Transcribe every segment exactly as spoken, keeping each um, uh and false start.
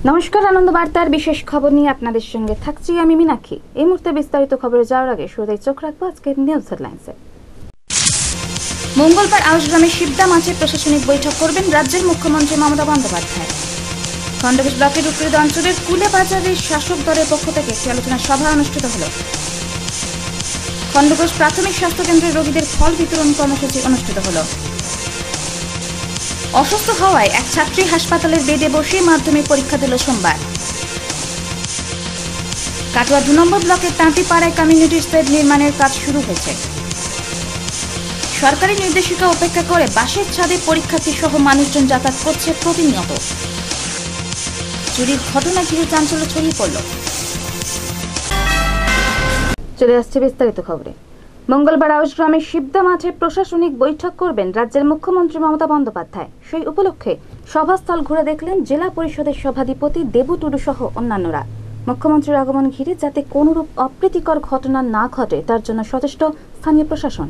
নমস্কার, আনন্দ বার্তার বিশেষ খবর নিয়ে আপনাদের সঙ্গে থাকছি আমি মীনাক্ষী। এই মুহূর্তে বিস্তারিত খবরে যাওয়ার আগে শুরুতেই চোখ রাখবো আজকের নিউজ হেডলাইন্সে। মঙ্গলবার আউশগ্রামের শিবদা মাঠে প্রশাসনিক বৈঠক করবেন রাজ্যের মুখ্যমন্ত্রী মমতা বন্দ্যোপাধ্যায়। খণ্ডঘোষ ব্লকের উত্তরিত অঞ্চলের কুলে বাজারের শাসক দলের পক্ষ থেকে একটি আলোচনা সভা অনুষ্ঠিত হল। খণ্ডঘোষ প্রাথমিক স্বাস্থ্য কেন্দ্রের রোগীদের ফল বিতরণ কর্মসূচি অনুষ্ঠিত হল। অসুস্থ হওয়ায় এক ছাত্রী হাসপাতালের বেডে বসে মাধ্যমিক পরীক্ষা দিল সোমবার। কাটোয়া দু নম্বর ব্লকের তাঁতিপাড়ায় কমিউনিটি স্টেড নির্মাণের কাজ শুরু হয়েছে। সরকারি নির্দেশিকা উপেক্ষা করে বাসের ছাদে পরীক্ষার্থী সহ মানুষজন যাতায়াত করছে প্রতিনিয়ত। চুরির ঘটনা ঘিরে চাঞ্চল্য ছড়িয়ে পড়ল। চলে আসছে বিস্তারিত খবরে। মঙ্গলবার আউশগ্রামের শিবদা মাঠে প্রশাসনিক বৈঠক করবেন রাজ্যের মুখ্যমন্ত্রী মমতা বন্দ্যোপাধ্যায়। সেই উপলক্ষে সভাস্থল ঘুরে দেখলেন জেলা পরিষদের সভাধিপতি দেবু টুডু সহ অন্যান্যরা। মুখ্যমন্ত্রীর আগমন ঘিরে যাতে কোনরূপ অপ্রীতিকর ঘটনা না ঘটে তার জন্য সচেষ্ট স্থানীয় প্রশাসন।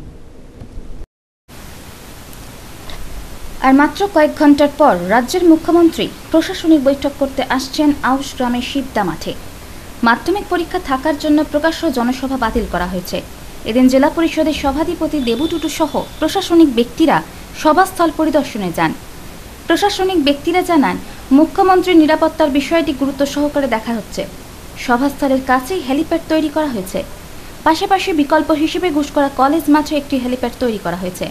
আর মাত্র কয়েক ঘন্টার পর রাজ্যের মুখ্যমন্ত্রী প্রশাসনিক বৈঠক করতে আসছেন আউশগ্রামের শিবদা মাঠে। মাধ্যমিক পরীক্ষা থাকার জন্য প্রকাশ্য জনসভা বাতিল করা হয়েছে। এদিন জেলা পরিষদের সভাধিপতি দেবু টুডু সহ প্রশাসনিক ব্যক্তিরা সভাস্থল পরিদর্শনে যান। প্রশাসনিক ব্যক্তিরা জানান, মুখ্যমন্ত্রীর নিরাপত্তার বিষয়টি গুরুত্ব সহকারে দেখা হচ্ছে। সভাস্থলের কাছেই হেলিপ্যাড তৈরি করা হয়েছে। পাশাপাশি বিকল্প হিসেবে ঘুষকরা কলেজ মাঠে একটি হেলিপ্যাড তৈরি করা হয়েছে।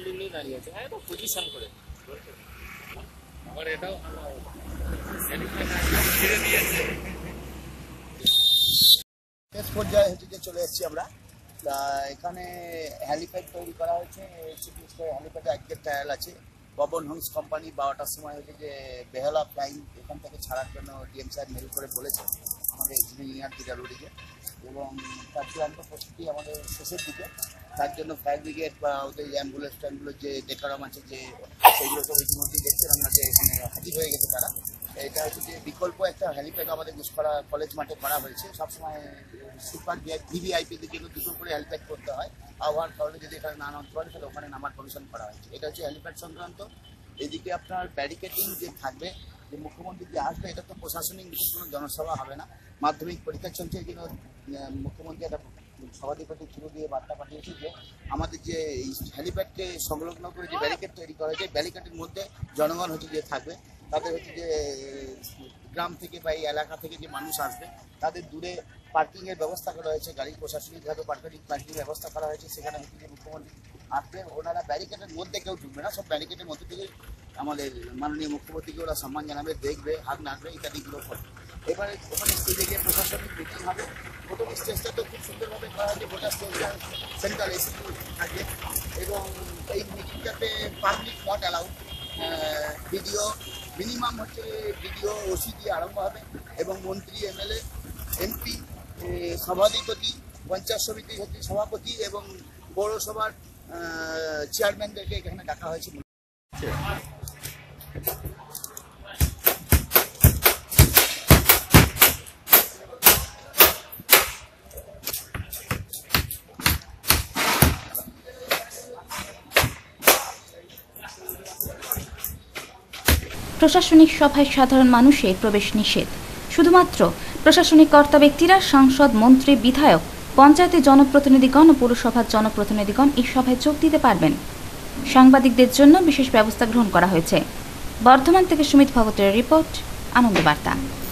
চলে এসেছি আমরা। এখানে হেলিপ্যাড তৈরি করা হয়েছে। হেলিপ্যাডে একদের ট্রায়াল আছে। পবন হোমস কোম্পানি বারোটার সময় হয়েছে যে বেহালা ফ্লাইং এখান থেকে ছাড়ার জন্য ডিএম সাহেব মেল করে বলেছে আমাদের ইঞ্জিনিয়ার পিডাব্লিউডিকে, এবং তার চূড়ান্ত প্রস্তুতি আমাদের শেষের দিকে। তার জন্য ফায়ার ব্রিগেড বা ওদের অ্যাম্বুলেন্স ট্যাম্বুলেন্স যে ডেকারাম আছে যে সেইগুলো সব ইতিমধ্যেই দেখছেন আমরা যে এখানে হাজির হয়ে গেছে তারা। এটা হচ্ছে যে বিকল্প একটা হেলিপ্যাড আমাদের ঘুষকরা কলেজ মাঠে করা হয়েছে। সবসময় সুপার ভিভিআইপিদের জন্য দুটো করে হেলিপ্যাড করতে হয়। আবহাওয়ার কারণে যদি এখানে না নামতে পারে তাহলে ওখানে নামার কমিশন করা হয়েছে। এটা হচ্ছে হেলিপ্যাড সংক্রান্ত। এদিকে আপনার ব্যারিকেডিং যে থাকবে, যে মুখ্যমন্ত্রী যে আসবে, এটা তো প্রশাসনিক কোনো জনসভা হবে না। মাধ্যমিক পরীক্ষা চলছে, এই জন্য মুখ্যমন্ত্রী একটা সভাধিপতি থ্রু দিয়ে বার্তা পাঠিয়েছে যে আমাদের যে হেলিপ্যাডকে সংলগ্ন করে যে ব্যারিকেড তৈরি করা হয়েছে, ব্যারিকেডের মধ্যে জনগণ হচ্ছে যে থাকবে। তাদের হচ্ছে যে গ্রাম থেকে বা এই এলাকা থেকে যে মানুষ আসবে তাদের দূরে পার্কিংয়ের ব্যবস্থা করা হয়েছে। গাড়ি প্রশাসনিকভাবে পার্কিং পার্কিংয়ের ব্যবস্থা করা হয়েছে। সেখানে হচ্ছে যে মুখ্যমন্ত্রী আসবে, ওনারা ব্যারিকেডের মধ্যে কেউ ঢুকবে না, সব ব্যারিকেডের মধ্যে থেকে আমাদের মাননীয় মুখ্যমন্ত্রীকে ওরা সম্মান জানাবে, দেখবে, হাত নাড়বে, ইত্যাদিগুলো করবে। এবারে ওখানে স্টেজে গিয়ে প্রশাসনিক মিটিং হবে। প্রথম স্টেজটা তো খুব সুন্দরভাবে করা হয়েছে। গোটা স্টেজটা সেন্ট্রাল এসি থাকবে, এবং এই মিটিংটাতে public not allowed. Video minimum হচ্ছে ভিডিও ওসি দিয়ে আরম্ভ হবে, এবং মন্ত্রী, এমএলএ, এমপি, সভাধিপতি, পঞ্চায়েত সমিতির হচ্ছে সভাপতি এবং পৌরসভার চেয়ারম্যানদেরকে এখানে ডাকা হয়েছে। প্রশাসনিক সভায় সাধারণ মানুষের প্রবেশ নিষেধ। শুধুমাত্র প্রশাসনিক কর্তা ব্যক্তিরা, সাংসদ, মন্ত্রী, বিধায়ক, পঞ্চায়েতের জনপ্রতিনিধিগণ ও পুরসভার জনপ্রতিনিধিগণ এই সভায় যোগ দিতে পারবেন। সাংবাদিকদের জন্য বিশেষ ব্যবস্থা গ্রহণ করা হয়েছে। বর্ধমান থেকে সুমিত ভগতের রিপোর্ট, আনন্দ বার্তা।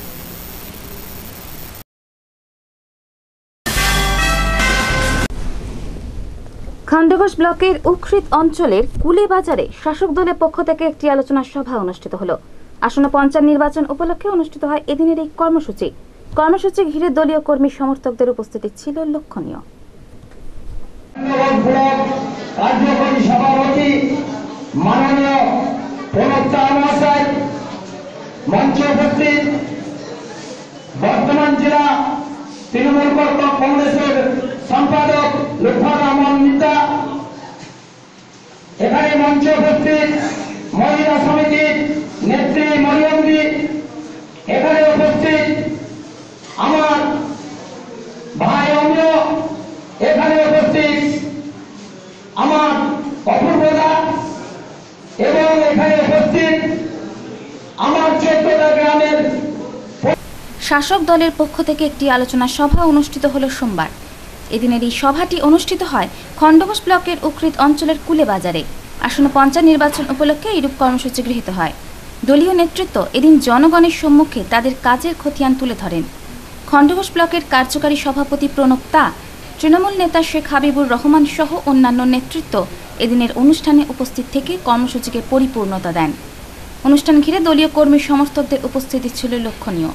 খণ্ডঘোষ ব্লকের উকৃত অঞ্চলের কুলে বাজারে শাসক দলের পক্ষ থেকে একটি আলোচনা সভা অনুষ্ঠিত হল। আসন্ন পঞ্চায়েত নির্বাচন উপলক্ষে অনুষ্ঠিত হয় এদিনের এই কর্মসূচি। কর্মসূচি ঘিরে দলীয় কর্মী সমর্থকদের উপস্থিতি ছিল লক্ষণীয়। বর্ধমান জেলা তৃণমূল কংগ্রেসের সম্পাদক লুৎফর রহমান মিতা, এখানে মঞ্চে উপস্থিত মহিলা সমিতির নেত্রী মরিয়মদি, এখানে উপস্থিত আমার ভাই অমিয়, এখানে উপস্থিত আমার অপূর্বদা, এবং এখানে উপস্থিত আমার চোদ্দটা গ্রামের শাসক দলের পক্ষ থেকে একটি আলোচনা সভা অনুষ্ঠিত হল সোমবার। এদিনের এই সভাটি অনুষ্ঠিত হয় খণ্ডঘোষ ব্লকের উকৃত অঞ্চলের কুলেবাজারে। আসন্ন পঞ্চায়েত নির্বাচন উপলক্ষে এইরূপ কর্মসূচি গৃহীত হয়। দলীয় নেতৃত্ব এদিন জনগণের সম্মুখে তাদের কাজের খতিয়ান তুলে ধরেন। খণ্ডঘোষ ব্লকের কার্যকারী সভাপতি প্রণব তা, তৃণমূল নেতা শেখ হাবিবুর রহমান সহ অন্যান্য নেতৃত্ব এদিনের অনুষ্ঠানে উপস্থিত থেকে কর্মসূচিকে পরিপূর্ণতা দেন। অনুষ্ঠান ঘিরে দলীয় কর্মী সমর্থকদের উপস্থিতি ছিল লক্ষণীয়।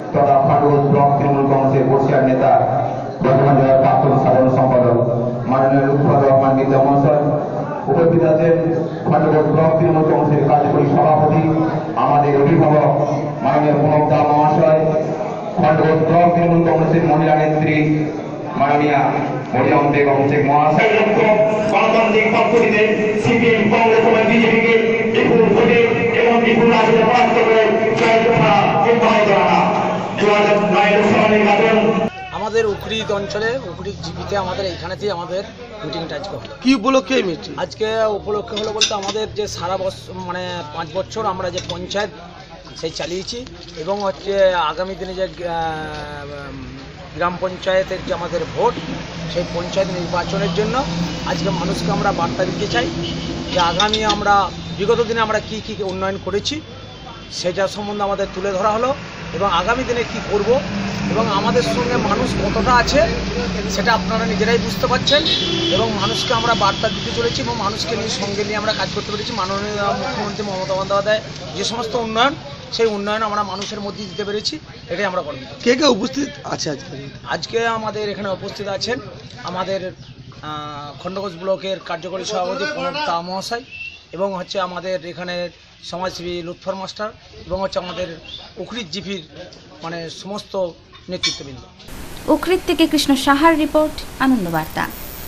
উপস্থিত আছেন খণ্ডঘোষ ব্লক তৃণমূল কংগ্রেসের কার্যকরী সভাপতি আমাদের অভিভাবক মাননীয় প্রণব দা মহাশয়, খণ্ডঘোষ ব্লক তৃণমূল কংগ্রেসের মহিলা নেত্রী মাননীয়া মরিয়ম বেগম শেখ মহাশয়, গণতান্ত্রিক পদ্ধতিতে সিপিএম কংগ্রেস এবং বিজেপিকে বিপুল ভোটে এবং বিপুল আসনে পরাস্ত করে জয়যুক্ত করা অব্যাহত রাখা। দু হাজার নয় লোকসভা নির্বাচন আমাদের উকৃত অঞ্চলে উকৃত জিপিতে আমাদের এইখানেতেই আমাদের মিটিংটা আজকে হলো। কি উপলক্ষে এই মিটিং? আজকে উপলক্ষে হলো বলতে আমাদের যে সারা বছর মানে পাঁচ বছর আমরা যে পঞ্চায়েত সেই চালিয়েছি এবং হচ্ছে আগামী দিনে যে গ্রাম পঞ্চায়েতের যে আমাদের ভোট, সেই পঞ্চায়েত নির্বাচনের জন্য আজকে মানুষকে আমরা বার্তা দিতে চাই যে আগামী আমরা বিগত দিনে আমরা কি কি উন্নয়ন করেছি সেটা সম্বন্ধে আমাদের তুলে ধরা হলো এবং আগামী দিনে কি করব এবং আমাদের সঙ্গে মানুষ কতটা আছে সেটা আপনারা নিজেরাই বুঝতে পারছেন এবং মানুষকে আমরা বার্তা দিতে চলেছি এবং মানুষকে নিয়ে সঙ্গে নিয়ে আমরা কাজ করতে পেরেছি। মাননীয় মুখ্যমন্ত্রী মমতা বন্দ্যোপাধ্যায় যে সমস্ত উন্নয়ন, সেই উন্নয়ন আমরা মানুষের মধ্যে দিতে পেরেছি, এটাই আমরা গর্বিত। কে কে উপস্থিত আছে আজকে? আজকে আমাদের এখানে উপস্থিত আছেন আমাদের খণ্ডঘোষ ব্লকের কার্যকরী সভাপতি প্রণব তা মহাশয় এবং হচ্ছে আমাদের এখানে সমাজসেবী লুৎফর মাস্টার এবং হচ্ছে আমাদের উকৃত জিপির মানে সমস্ত নেতৃত্ববৃন্দ। উকৃত থেকে কৃষ্ণ সাহার রিপোর্ট, আনন্দ বার্তা।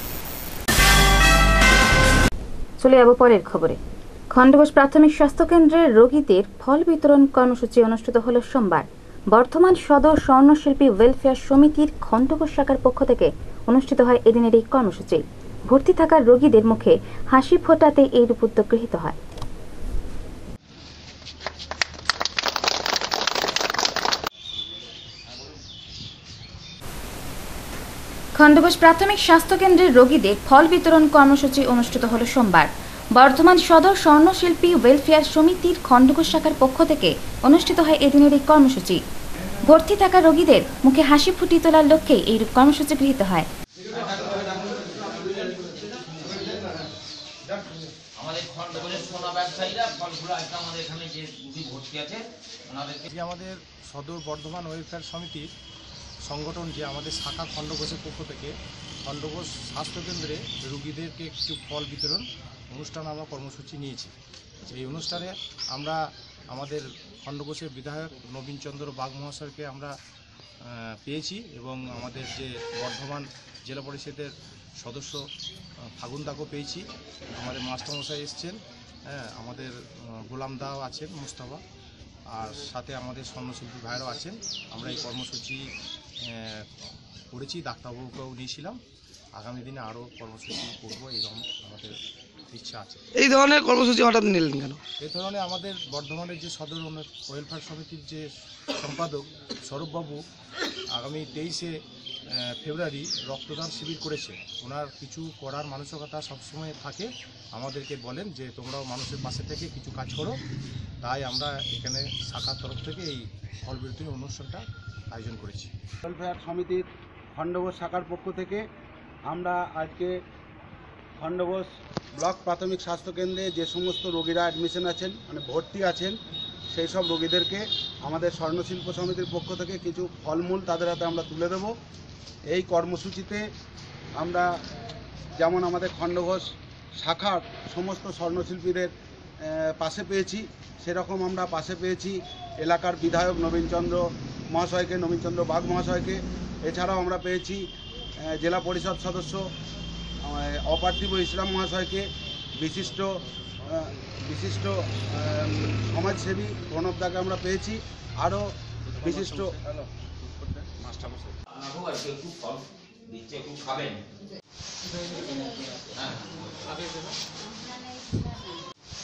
চলে যাব পরের খবরে। খণ্ডঘোষ প্রাথমিক স্বাস্থ্যকেন্দ্রের রোগীদের ফল বিতরণ কর্মসূচি অনুষ্ঠিত হল সোমবার। বর্ধমান সদর স্বর্ণশিল্পী ওয়েলফেয়ার সমিতির খণ্ডঘোষ শাখার পক্ষ থেকে অনুষ্ঠিত হয় এদিনের এই কর্মসূচি। ভর্তি থাকা রোগীদের মুখে হাসি ফোটাতে এই রূপ উদ্যোগ গৃহীত হয়। খণ্ডঘোষ প্রাথমিক স্বাস্থ্যকেন্দ্রের রোগীদের ফল বিতরণ কর্মসূচি অনুষ্ঠিত হল সোমবার। বর্ধমান সদর স্বর্ণশিল্পী ওয়েলফেয়ার সমিতির খণ্ডঘোষ শাখার পক্ষ থেকে অনুষ্ঠিত হয় এদিনের এই কর্মসূচি। ভর্তি থাকা রোগীদের মুখে হাসি ফুটিয়ে তোলার লক্ষ্যে এইরূপ কর্মসূচি গৃহীত হয়। আমাদের সদর বর্ধমান ওয়েলফেয়ার সমিতির সংগঠন যে আমাদের শাখা খণ্ডঘোষের পক্ষ থেকে খণ্ডঘোষ স্বাস্থ্যকেন্দ্রে রোগীদেরকে একটু ফল বিতরণ অনুষ্ঠান আমরা কর্মসূচি নিয়েছি। এই অনুষ্ঠানে আমরা আমাদের খণ্ডঘোষের বিধায়ক নবীন চন্দ্র বাগ মহাশয়কে আমরা পেয়েছি এবং আমাদের যে বর্ধমান জেলা পরিষদের সদস্য ফাগুন দাকেও পেয়েছি। আমাদের মাস্টারমশাই এসছেন, হ্যাঁ, আমাদের গোলাম দাও আছেন, মুস্তাফা, আর সাথে আমাদের স্বর্ণশিল্পী ভাইরাও আছেন। আমরা এই কর্মসূচি করেছি, ডাক্তারবাবুকেও নিয়েছিলাম। আগামী দিনে আরও কর্মসূচি করবো, এরকম আমাদের ইচ্ছা আছে। এই ধরনের কর্মসূচি হঠাৎ নিলেন কেন? এই ধরনের আমাদের বর্ধমানের যে সদর ওয়েলফেয়ার সমিতির যে সম্পাদক স্বরূপবাবু আগামী তেইশে ফেব্রুয়ারি রক্তদান শিবির করেছে। ওনার কিছু করার মানসিকতা সবসময় থাকে, আমাদেরকে বলেন যে তোমরাও মানুষের পাশে থেকে কিছু কাজ করো। তাই আমরা এখানে শাখার তরফ থেকে এই ফল বিতরণ অনুষ্ঠানটা আয়োজন করেছি। ওয়েলফেয়ার সমিতির খণ্ডঘোষ শাখার পক্ষ থেকে আমরা আজকে খণ্ডঘোষ ব্লক প্রাথমিক স্বাস্থ্যকেন্দ্রে যে সমস্ত রোগীরা অ্যাডমিশন আছেন, মানে ভর্তি আছেন, সেই সব রোগীদেরকে আমাদের স্বর্ণশিল্প সমিতির পক্ষ থেকে কিছু ফলমূল তাদের হাতে আমরা তুলে দেব। এই কর্মসূচিতে আমরা যেমন আমাদের খণ্ডঘোষ শাখার সমস্ত স্বর্ণশিল্পীদের পাশে পেয়েছি, সেরকম আমরা পাশে পেয়েছি এলাকার বিধায়ক নবীনচন্দ্র মহাশয়কে, নবীনচন্দ্র বাগ মহাশয়কে। এছাড়াও আমরা পেয়েছি জেলা পরিষদ সদস্য অপার্থিব ইসলাম মহাশয়কে, বিশিষ্ট বিশিষ্ট সমাজসেবী প্রণব দাকে আমরা পেয়েছি, আরও বিশিষ্ট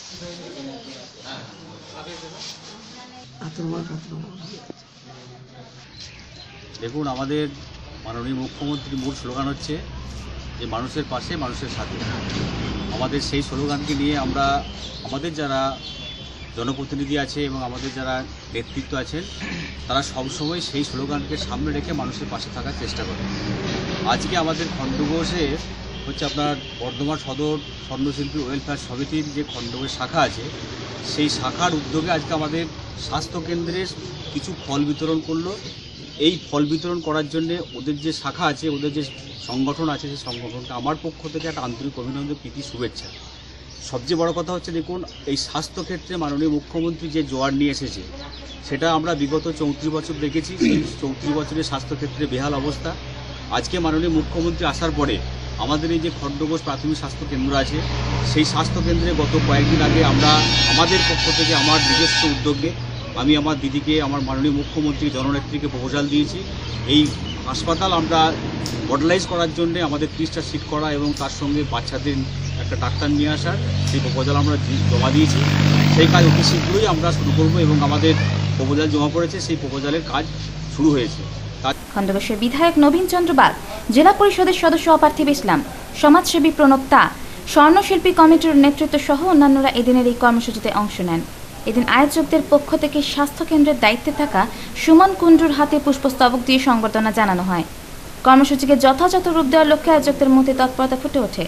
দেখুন, আমাদের মাননীয় মুখ্যমন্ত্রীর মূল স্লোগান হচ্ছে যে মানুষের পাশে মানুষের সাথে। আমাদের সেই স্লোগানকে নিয়ে আমরা আমাদের যারা জনপ্রতিনিধি আছে এবং আমাদের যারা নেতৃত্ব আছেন তারা সবসময় সেই স্লোগানকে সামনে রেখে মানুষের পাশে থাকার চেষ্টা করে। আজকে আমাদের খণ্ডঘোষে হচ্ছে আপনার বর্ধমান সদর স্বর্ণশিল্পী ওয়েলফেয়ার সমিতির যে খণ্ডঘোষ শাখা আছে সেই শাখার উদ্যোগে আজকে আমাদের স্বাস্থ্যকেন্দ্রে কিছু ফল বিতরণ করলো। এই ফল বিতরণ করার জন্যে ওদের যে শাখা আছে, ওদের যে সংগঠন আছে, সেই সংগঠনকে আমার পক্ষ থেকে একটা আন্তরিক অভিনন্দন, প্রীতি, শুভেচ্ছা। সবচেয়ে বড় কথা হচ্ছে দেখুন, এই স্বাস্থ্যক্ষেত্রে মাননীয় মুখ্যমন্ত্রী যে জোয়ার নিয়ে এসেছে সেটা আমরা বিগত চৌত্রিশ বছর দেখেছি। সেই চৌত্রিশ বছরের স্বাস্থ্যক্ষেত্রে বেহাল অবস্থা। আজকে মাননীয় মুখ্যমন্ত্রী আসার পরে আমাদের এই যে খণ্ডঘোষ প্রাথমিক স্বাস্থ্যকেন্দ্র আছে সেই স্বাস্থ্যকেন্দ্রে গত কয়েকদিন আগে আমরা আমাদের পক্ষ থেকে আমার নিজস্ব উদ্যোগে আমি আমার দিদিকে, আমার মাননীয় মুখ্যমন্ত্রী জননেত্রীকে প্রপোজাল দিয়েছি। এই হাসপাতাল আমরা মডেলাইজ করার জন্য আমাদের ত্রিশটা সিট করা এবং তার সঙ্গে বাচ্চাদের একটা ডাক্তার নিয়ে আসার সেই প্রপোজাল আমরা জমা দিয়েছি। সেই কাজ অতি শীঘ্রই আমরা শুরু করব এবং আমাদের প্রপোজাল জমা পড়েছে, সেই প্রপোজালের কাজ শুরু হয়েছে। খণ্ডঘোষের বিধায়ক নবীন চন্দ্র বাগ, জেলা পরিষদের সদস্য অপার্থিব ইসলাম, সমাজসেবী প্রণব তা, স্বর্ণশিল্পী কমিটির নেতৃত্ব সহ অন্যান্যরা এদিনের এই কর্মসূচিতে অংশ নেন। এদিন আয়োজকদের পক্ষ থেকে স্বাস্থ্যকেন্দ্রের দায়িত্বে থাকা সুমন কুণ্ডুর হাতে পুষ্পস্তবক দিয়ে সংবর্ধনা জানানো হয়। কর্মসূচিকে যথাযথ রূপ দেওয়ার লক্ষ্যে আয়োজকদের মধ্যে তৎপরতা ফুটে ওঠে।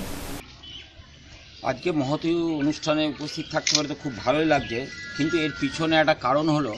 আজকে মহতী অনুষ্ঠানে উপস্থিত থাকতে পারে তো খুব ভালোই লাগছে, কিন্তু এর পিছনে একটা কারণ হলো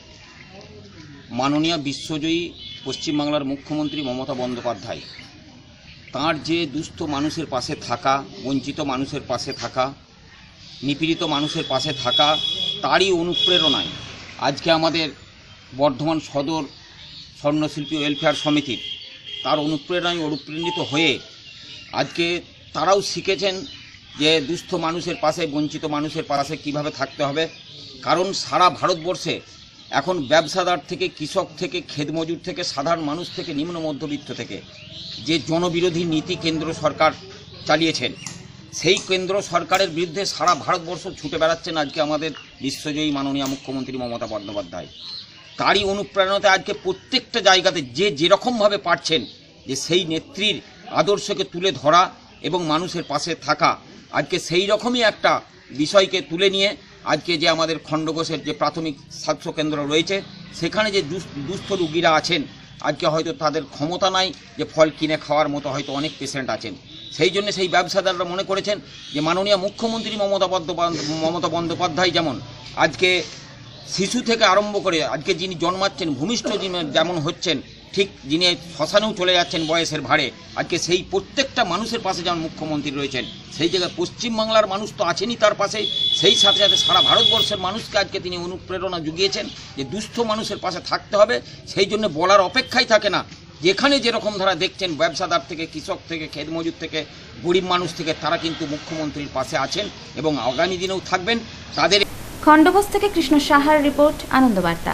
মাননীয় বিশ্বজয়ী পশ্চিমবাংলার মুখ্যমন্ত্রী মমতা বন্দ্যোপাধ্যায় তাঁর যে দুস্থ মানুষের পাশে থাকা, বঞ্চিত মানুষের পাশে থাকা, নিপীড়িত মানুষের পাশে থাকা, তারই অনুপ্রেরণায় আজকে আমাদের বর্ধমান সদর স্বর্ণশিল্পী ওয়েলফেয়ার সমিতির তার অনুপ্রেরণায় অনুপ্রাণিত হয়ে আজকে তারাও শিখেছেন যে দুস্থ মানুষের পাশে, বঞ্চিত মানুষের পাশে কিভাবে থাকতে হবে। কারণ সারা ভারতবর্ষে এখন ব্যবসাদার থেকে, কৃষক থেকে, খেতমজুর থেকে, সাধারণ মানুষ থেকে, নিম্ন মধ্যবিত্ত থেকে যে জনবিরোধী নীতি কেন্দ্র সরকার চালিয়েছেন, সেই কেন্দ্র সরকারের বিরুদ্ধে সারা ভারতবর্ষ ছুটে বেড়াচ্ছেন আজকে আমাদের বিশ্বজয়ী মাননীয় মুখ্যমন্ত্রী মমতা বন্দ্যোপাধ্যায়। তারই অনুপ্রেরণাতে আজকে প্রত্যেকটা জায়গাতে যে যেরকমভাবে পারছেন যে সেই নেত্রীর আদর্শকে তুলে ধরা এবং মানুষের পাশে থাকা, আজকে সেই রকমই একটা বিষয়কে তুলে নিয়ে আজকে যে আমাদের খণ্ডঘোষের যে প্রাথমিক স্বাস্থ্যকেন্দ্র রয়েছে সেখানে যে দুস্থ রোগীরা আছেন, আজকে হয়তো তাদের ক্ষমতা নাই যে ফল কিনে খাওয়ার মতো হয়তো অনেক পেশেন্ট আছেন। সেই জন্য সেই ব্যবসাদাররা মনে করেছেন যে মাননীয় মুখ্যমন্ত্রী মমতা বন্দ্যোপাধ্যায় মমতা বন্দ্যোপাধ্যায় যেমন আজকে শিশু থেকে আরম্ভ করে আজকে যিনি জন্মাচ্ছেন, ভূমিষ্ঠ যেমন হচ্ছেন, ঠিক যিনি শ্মশানেও চলে যাচ্ছেন বয়সের ভারে, আজকে সেই প্রত্যেকটা মানুষের পাশে যেমন মুখ্যমন্ত্রী রয়েছেন, সেই জায়গায় পশ্চিমবাংলার মানুষ তো আছেনই তার পাশে, সেই সাথে সাথে সারা ভারতবর্ষের মানুষকে আজকে তিনি অনুপ্রেরণা জুগিয়েছেন যে দুস্থ মানুষের পাশে থাকতে হবে। সেই জন্য বলার অপেক্ষাই থাকে না, যেখানে যেরকম ধারা দেখছেন ব্যবসাদার থেকে, কৃষক থেকে, খেতমজুর থেকে, গরিব মানুষ থেকে, তারা কিন্তু মুখ্যমন্ত্রীর পাশে আছেন এবং আগামী দিনেও থাকবেন। তাদের খণ্ডঘোষ থেকে কৃষ্ণ সাহার রিপোর্ট, আনন্দবার্তা।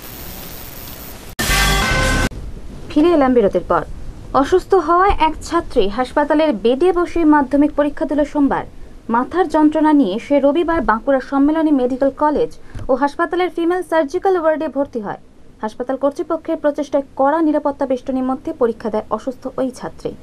ফিরে এলাম বিরতির পর। অসুস্থ হওয়ায় এক ছাত্রী হাসপাতালের বেডে বসে মাধ্যমিক পরীক্ষা দিল সোমবার। মাথার যন্ত্রণা নিয়ে সে রবিবার বাঁকুড়া সম্মেলনী মেডিকেল কলেজ ও হাসপাতালের ফিমেল সার্জিক্যাল ওয়ার্ডে ভর্তি হয়। হাসপাতাল কর্তৃপক্ষের প্রচেষ্টায় কড়া নিরাপত্তা বেষ্টনীর মধ্যে পরীক্ষা দেয় অসুস্থ ওই ছাত্রী।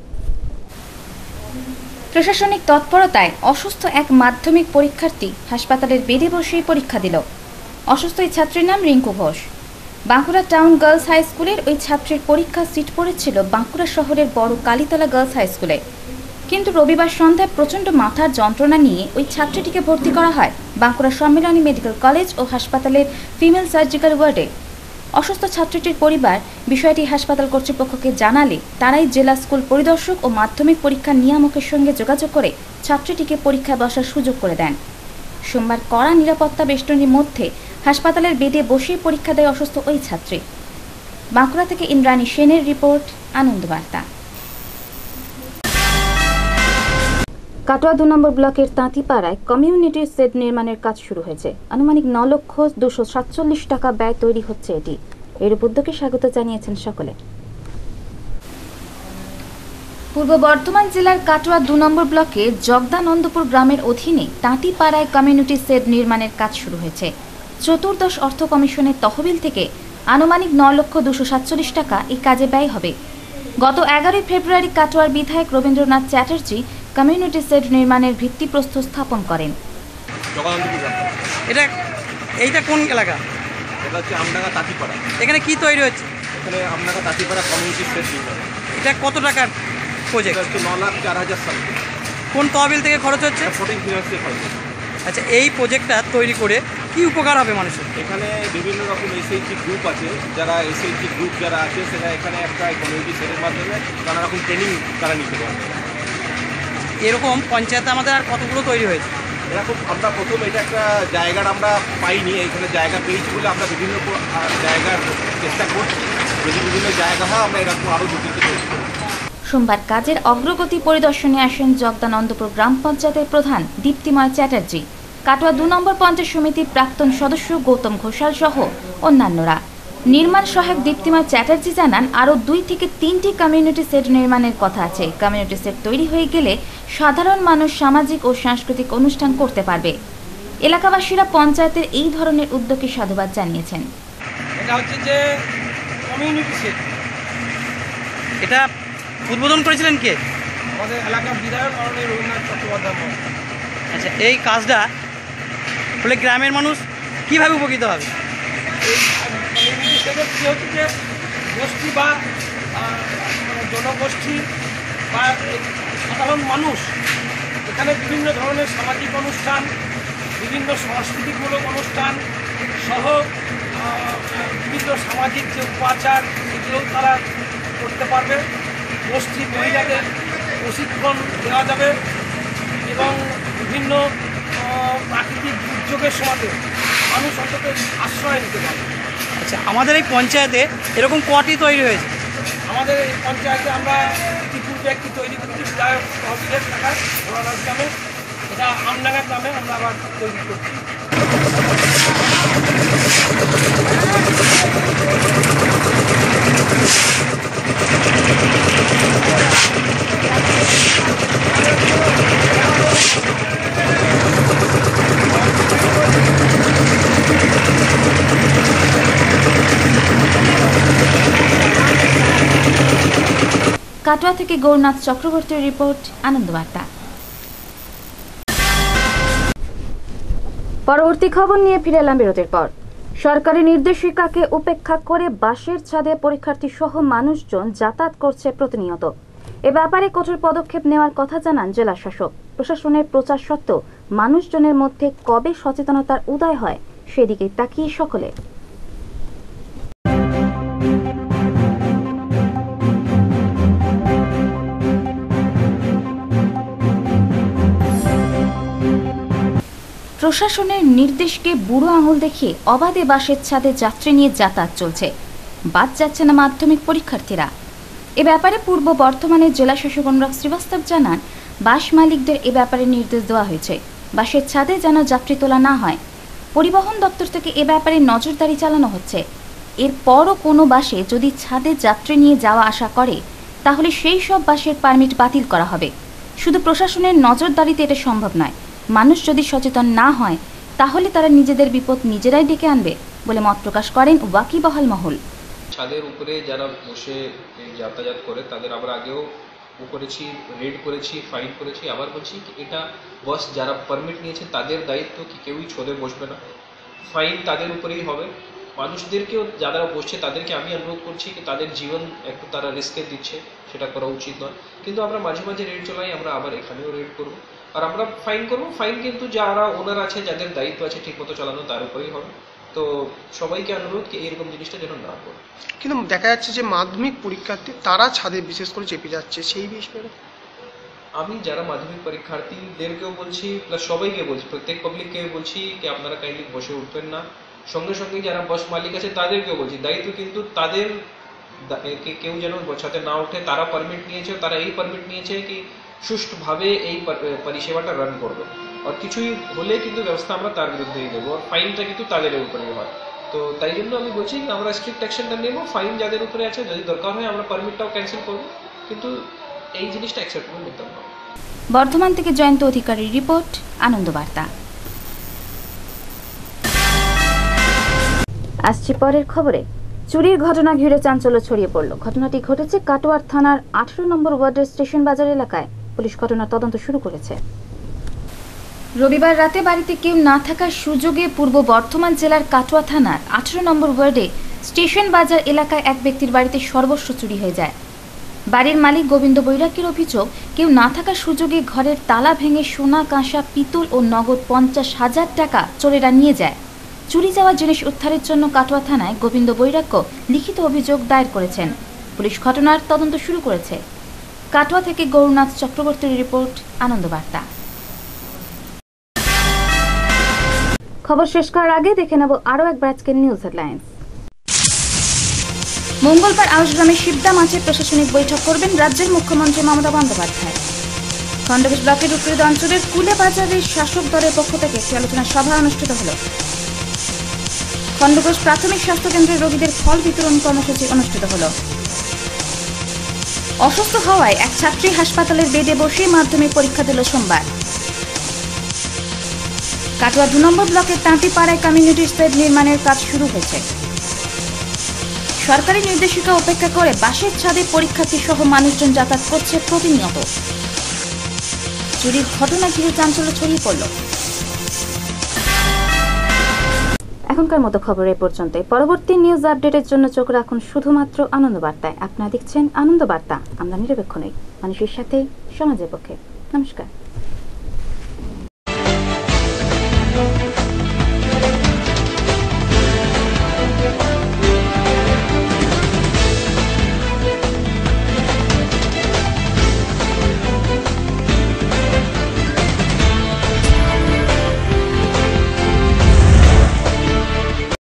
প্রশাসনিক তৎপরতায় অসুস্থ এক মাধ্যমিক পরীক্ষার্থী হাসপাতালের বেডে বসেই পরীক্ষা দিল। অসুস্থ এই ছাত্রীর নাম Rinku Ghosh. Bankura town girls high স্কুলের ওই ছাত্রীর পরীক্ষা সিট পড়েছিল বাঁকুড়া শহরের বড় কালীতলা গার্লস হাই স্কুলে, কিন্তু রবিবার সন্ধ্যায় প্রচণ্ড মাথার যন্ত্রণা নিয়ে ওই ছাত্রীটিকে ভর্তি করা হয় বাঁকুড়া সম্মেলনী মেডিকেল কলেজ ও হাসপাতালের ফিমেল সার্জিক্যাল ওয়ার্ডে। অসুস্থ ছাত্রীটির পরিবার বিষয়টি হাসপাতাল কর্তৃপক্ষকে জানালে তারাই জেলা স্কুল পরিদর্শক ও মাধ্যমিক পরীক্ষার নিয়ামকের সঙ্গে যোগাযোগ করে ছাত্রীটিকে পরীক্ষায় বসার সুযোগ করে দেন। সোমবার কড়া নিরাপত্তা বেষ্টনীর মধ্যে হাসপাতালের বেডে বসেই পরীক্ষা দেয় অসুস্থ ওই ছাত্রী। বাঁকুড়া থেকে ইন্দ্রাণী সেনের রিপোর্ট, আনন্দবার্তা। কাটোয়া দু নম্বর ব্লকের তাঁতিপাড়ায় কমিউনিটি সেট নির্মাণের কাজ শুরু হয়েছে। আনুমানিক ন লক্ষ দুশো সাতচল্লিশ টাকা ব্যয় তৈরি হচ্ছে এটি। এর উদ্যোগে স্বাগত জানিয়েছেন সকলে। পূর্ব বর্ধমান জেলার কাটোয়া দু নম্বর ব্লকে জগদানন্দপুর গ্রামের অধীনে তাঁতিপাড়ায় কমিউনিটি শেড নির্মাণের কাজ শুরু হয়েছে। চতুর্দশ অর্থ কমিশনের তহবিল থেকে আনুমানিক ন লক্ষ দুশো সাতচল্লিশ টাকা এই কাজে ব্যয় হবে। গত এগারোই ফেব্রুয়ারি কাটোয়ার বিধায়ক রবীন্দ্রনাথ চ্যাটার্জি কমিউনিটি শেড নির্মাণের ভিত্তিপ্রস্তর স্থাপন করেন। এটা এইটা কোন এলাকা? এটা হচ্ছে আমডাঙ্গা তাঁতিপাড়া। এখানে কি তৈরি হচ্ছে? এখানে আমডাঙ্গা তাঁতিপাড়া কমিউনিটি শেড নির্মাণ। এটা কত টাকার প্রজেক্ট? হচ্ছে ন লাখ চার হাজার সামথিং। কোন তহবিল থেকে খরচ হচ্ছে? ফোর্টিন ফিনান্স থেকে খরচ হচ্ছে। আচ্ছা, এই প্রজেক্টটা তৈরি করে কি উপকার হবে মানুষের? এখানে বিভিন্ন রকম এসএইচজি গ্রুপ আছে, যারা এসএইচজি গ্রুপ যারা আছে সেটা এখানে একটা কমিউনিটি শেডের মাধ্যমে নানা রকম ট্রেনিং তারা নিতে পারবে। এরকম পঞ্চায়েতে আমাদের আর কতগুলো তৈরি হয়েছে? এরকম আমরা প্রথম এটা একটা জায়গার আমরা পাইনি, এখানে জায়গা পেয়েছি বলে আমরা বিভিন্ন জায়গার চেষ্টা করছি। যদি বিভিন্ন জায়গা হয় আমরা এরকম আরও দু তিনটে তৈরি করব। সোমবার কাজের অগ্রগতি পরিদর্শনে আসেন জগদানন্দপুর গ্রাম পঞ্চায়েতের প্রধান দীপ্তিময় চ্যাটার্জি, কাটোয়া দু নম্বর পঞ্চায়েত সমিতির প্রাক্তন সদস্য গৌতম ঘোষাল সহ অন্যান্যরা। নির্মাণ সহায়ক দীপ্তিময় চ্যাটার্জি জানান, আরও দুই থেকে তিনটি কমিউনিটি সেট নির্মাণের কথা আছে। কমিউনিটি সেট তৈরি হয়ে গেলে সাধারণ মানুষ সামাজিক ও সাংস্কৃতিক অনুষ্ঠান করতে পারবে। এলাকাবাসীরা পঞ্চায়েতের এই ধরনের উদ্যোগে সাধুবাদ জানিয়েছেন। এটা হচ্ছে যে কমিউনিটি সেট, এটা উদ্বোধন করেছিলেন কে? আমাদের এলাকার বিধায়ক মাননীয় রবীন্দ্রনাথ চট্টোপাধ্যায় মহাশয়। আচ্ছা, এই কাজটা হলে গ্রামের মানুষ কীভাবে উপকৃত হবে? এই কমিউনিটি সেটের কী হচ্ছে যে গোষ্ঠী বা মানে জনগোষ্ঠী বা সাধারণ মানুষ এখানে বিভিন্ন ধরনের সামাজিক অনুষ্ঠান, বিভিন্ন সাংস্কৃতিকমূলক অনুষ্ঠান সহ বিভিন্ন সামাজিক যে উপাচার এগুলোও তারা করতে পারবে। গোষ্ঠী মহিলাদের প্রশিক্ষণ দেওয়া যাবে এবং বিভিন্ন প্রাকৃতিক দুর্যোগের সময়তে মানুষ অন্তত আশ্রয় নিতে পারবে। আচ্ছা, আমাদের এই পঞ্চায়েতে এরকম কটি তৈরি হয়েছে? আমাদের এই পঞ্চায়েতে আমরা ইতিপূর্বে একটি তৈরি করছি বিধায়ক তহবিলের টাকায় ভোলানাথ গ্রামে, এটা আমডাঙ্গা গ্রামে আমরা আবার তৈরি করছি। কাটোয়া থেকে গৌরনাথ চক্রবর্তীর রিপোর্ট, আনন্দবার্তা। পরবর্তী খবর নিয়ে ফিরে এলাম বিরতির পর। সরকারি নির্দেশিকাকে উপেক্ষা করে বাসের ছাদে পরীক্ষার্থী সহ মানুষজন যাতায়াত করছে প্রতিনিয়ত। এ ব্যাপারে কঠোর পদক্ষেপ নেওয়ার কথা জানান জেলা শাসক। প্রশাসনের প্রচার সত্ত্বেও মানুষজনের মধ্যে কবে সচেতনতার উদয় হয় সেদিকে তাকিয়ে সকলে। প্রশাসনের নির্দেশকে বুড়ো আঙুল দেখিয়ে অবাধে বাসের ছাদে যাত্রী নিয়ে যাতায়াত চলছে। বাদ যাচ্ছে না মাধ্যমিক পরীক্ষার্থীরা। এ ব্যাপারে পূর্ব বর্ধমানের জেলা শাসক অনুরাগ শ্রীবাস্তব জানান, বাস মালিকদের এ ব্যাপারে নির্দেশ দেওয়া হয়েছে, বাসের ছাদে যেন যাত্রী তোলা না হয়। পরিবহন দপ্তর থেকে এ ব্যাপারে নজরদারি চালানো হচ্ছে। এরপরও কোনো বাসে যদি ছাদে যাত্রী নিয়ে যাওয়া আসা করে তাহলে সেই সব বাসের পারমিট বাতিল করা হবে। শুধু প্রশাসনের নজরদারিতে এটা সম্ভব নয়, মানুষ যদি সচেতন না হয় তাহলে তারা নিজেদের বিপদ নিজেরাই ডেকে আনবে বলে মত প্রকাশ করেন ওয়াকিবহাল মহল। ছাদের উপরে যারা বসে যাতায়াত করে তাদের আমরা আগেও করেছি, রেড করেছি, ফাইন করেছি। আবার বলছি এটা বাস যারা পারমিট নিয়েছে তাদের দায়িত্ব, কি কেউই ছাদে বসবে না, ফাইন তাদের উপরেই হবে। মানুষদেরকেও যারা বসছে তাদেরকে আমি অনুরোধ করছি কি তাদের জীবন একটু তারা রিস্কে দিচ্ছে, সেটা করা উচিত নয়। কিন্তু আমরা মাঝে মাঝে রেড চলাই, আমরা আবার এখানেও রেড করবো আর আমরা ফাইন করবো। ফাইন কিন্তু যারা ওনার আছে, যাদের দায়িত্ব আছে ঠিকমতো চালানো, তার উপরেই হবে। তো সবাইকে অনুরোধ কি এরকম জিনিসটা যেন না করে। কিন্তু দেখা যাচ্ছে যে মাধ্যমিক পরীক্ষার্থী তারা ছাদে বিশেষ করে চেপে যাচ্ছে, সেই বিষয়ে আমি যারা মাধ্যমিক পরীক্ষার্থীদেরকেও বলছি, প্লাস সবাইকে বলছি, প্রত্যেক পাবলিককে বলছি কি আপনারা কাইন্ডলি বসে উঠবেন না। সঙ্গে সঙ্গে যারা বাস মালিক আছে তাদেরকেও বলছি, দায়িত্ব কিন্তু তাদের, কেউ যেন ছাদে না ওঠে। তারা পারমিট নিয়েছে, তারা এই পারমিট নিয়েছে কি সুষ্ঠুভাবে এই পরিষেবাটা রান করবে। আর কিছুই হলে কিন্তু ব্যবস্থা আমরা তার বিরুদ্ধেই নেবো, আর ফাইনটা কিন্তু তাদের উপরেই হয়। তো তাই জন্য আমি বলছি আমরা স্ট্রিক্ট অ্যাকশনটা নেবো। ফাইন যাদের উপরে আছে, যদি দরকার হয় আমরা পারমিটটাও ক্যান্সেল করবো, কিন্তু এই জিনিসটা অ্যাকসেপ্টেবল হতে হবে। বর্ধমান থেকে জয়ন্ত অধিকারীর রিপোর্ট, আনন্দ বার্তা। আসছে পরের খবরে। চুরির ঘটনা ঘিরে চাঞ্চল্য ছড়িয়ে পড়ল। ঘটনাটি ঘটেছে কাটোয়ার থানার আঠারো নম্বর ওয়ার্ডের স্টেশন বাজার এলাকায়। পুলিশ ঘটনার তদন্ত শুরু করেছে। রবিবার রাতে বাড়িতে কেউ না থাকার সুযোগে পূর্ব বর্ধমান জেলার কাটোয়া থানার আঠারো নম্বর ওয়ার্ডে স্টেশন বাজার এলাকায় এক ব্যক্তির বাড়িতে সর্বস্ব চুরি হয়ে যায়। বাড়ির মালিক গোবিন্দ বৈরাগীর অভিযোগ, কেউ না থাকার সুযোগে ঘরের তালা ভেঙে সোনা, কাঁসা, পিতল ও নগদ পঞ্চাশ হাজার টাকা চোরেরা নিয়ে যায়। চুরি যাওয়া জিনিস উদ্ধারের জন্য কাটোয়া থানায় গোবিন্দ বৈরাগ্য লিখিত অভিযোগ দায়ের করেছেন। পুলিশ ঘটনার তদন্ত শুরু করেছে। কাটোয়া থেকে গৌরনাথ চক্রবর্তীর রিপোর্ট, আনন্দ বার্তা। খবর শেষ করার আগে দেখে নেব আরও একবার আজকের নিউজ হেডলাইন্স। মঙ্গলবার আউশগ্রামে শিবদা মাঠে প্রশাসনিক বৈঠক করবেন রাজ্যের মুখ্যমন্ত্রী মমতা বন্দ্যোপাধ্যায়। খণ্ডঘোষ ব্লকের উপকৃত অঞ্চলের কুলে বাজারের শাসক দলের পক্ষ থেকে একটি আলোচনা সভা অনুষ্ঠিত হল। খণ্ডঘোষ প্রাথমিক স্বাস্থ্যকেন্দ্রের রোগীদের ফল বিতরণ কর্মসূচি অনুষ্ঠিত হল। অসুস্থ হওয়ায় এক ছাত্রী হাসপাতালের বেডে বসে মাধ্যমিক পরীক্ষা দিল সোমবার। কাটোয়া দু নম্বর ব্লকের তাঁতিপাড়ায় কমিউনিটি স্টেড নির্মাণের কাজ শুরু হয়েছে। সরকারি নির্দেশিকা উপেক্ষা করে বাসের ছাদে পরীক্ষার্থী সহ মানুষজন যাতায়াত করছে প্রতিনিয়ত। চুরির ঘটনা ঘিরে চাঞ্চল্য ছড়িয়ে পড়ল। এখনকার মতো খবর এ পর্যন্তই। পরবর্তী নিউজ আপডেটের জন্য চোখ রাখুন শুধুমাত্র আনন্দ বার্তায়। আপনারা দেখছেন আনন্দ বার্তা, আমরা নিরপেক্ষ নই, মানুষের সাথে, সমাজের পক্ষে। নমস্কার।